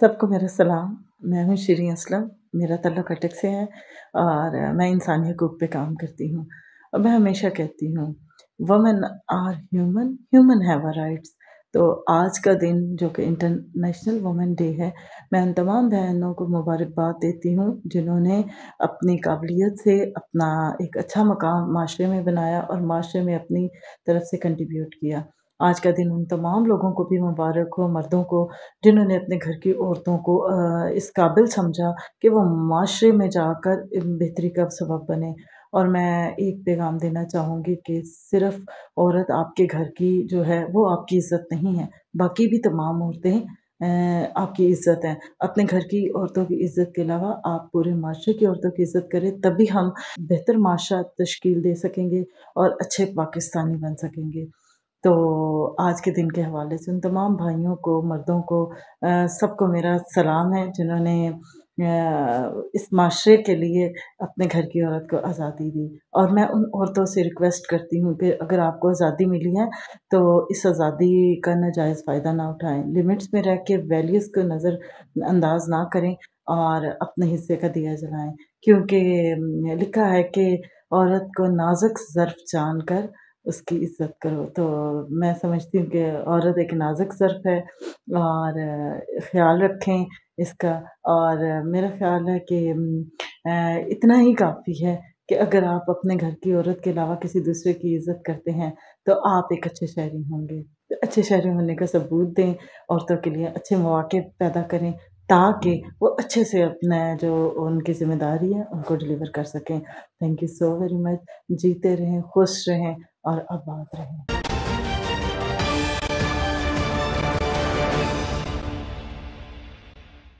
सबको मेरा सलाम। मैं हूँ शिरीं असलम, मेरा तल्लुक़ अटक से है और मैं इंसानी हकूक़ पे काम करती हूँ। और मैं हमेशा कहती हूँ women are human, human have a rights. तो आज का दिन जो कि इंटरनेशनल वुमेन डे है, मैं उन तमाम बहनों को मुबारकबाद देती हूँ जिन्होंने अपनी काबिलियत से अपना एक अच्छा मकाम माशरे में बनाया और माशरे में अपनी तरफ से कंट्रीब्यूट किया। आज का दिन उन तमाम लोगों को भी मुबारक हो, मर्दों को जिन्होंने अपने घर की औरतों को इस काबिल समझा कि वो माशरे में जाकर बेहतरी का सबब बने। और मैं एक पैगाम देना चाहूँगी कि सिर्फ़ औरत आपके घर की जो है वो आपकी इज़्ज़त नहीं है, बाकी भी तमाम औरतें आपकी इज़्ज़त हैं। अपने घर की औरतों की इज़्ज़त के अलावा आप पूरे माशरे की औरतों की इज़्ज़त करें, तभी हम बेहतर माशरा तश्कील दे सकेंगे और अच्छे पाकिस्तानी बन सकेंगे। तो आज के दिन के हवाले से उन तमाम भाइयों को, मर्दों को सबको मेरा सलाम है जिन्होंने इस माशरे के लिए अपने घर की औरत को आज़ादी दी। और मैं उन औरतों से रिक्वेस्ट करती हूँ कि अगर आपको आज़ादी मिली है, तो इस आज़ादी का नाजायज़ फ़ायदा ना उठाएँ। लिमिट्स में रह के वैल्यूज़ को नज़रअंदाज़ ना करें और अपने हिस्से का दिया जलाएँ। क्योंकि लिखा है कि औरत को नाज़ुक ज़र्फ़ जानकर उसकी इज़्ज़त करो। तो मैं समझती हूँ कि औरत एक नाज़ुक ज़र्फ़ है और ख़्याल रखें इसका। और मेरा ख़्याल है कि इतना ही काफ़ी है कि अगर आप अपने घर की औरत के अलावा किसी दूसरे की इज़्ज़त करते हैं, तो आप एक अच्छे शहरी होंगे। तो अच्छे शहरी होने का सबूत दें, औरतों के लिए अच्छे मौक़े पैदा करें, ताकि वो अच्छे से अपना जो उनकी ज़िम्मेदारी है, उनको डिलीवर कर सकें। Thank you so very much. जीते रहें, खुश रहें और आबाद रहें।